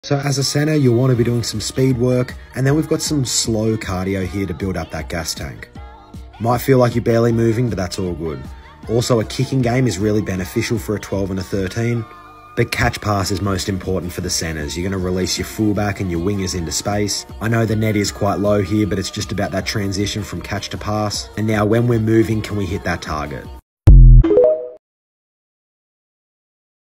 So as a centre, you'll want to be doing some speed work, and then we've got some slow cardio here to build up that gas tank. Might feel like you're barely moving, but that's all good. Also, a kicking game is really beneficial for a 12 and a 13, but catch pass is most important for the centres. You're going to release your fullback and your wingers into space. I know the net is quite low here, but it's just about that transition from catch to pass. And now when we're moving, can we hit that target?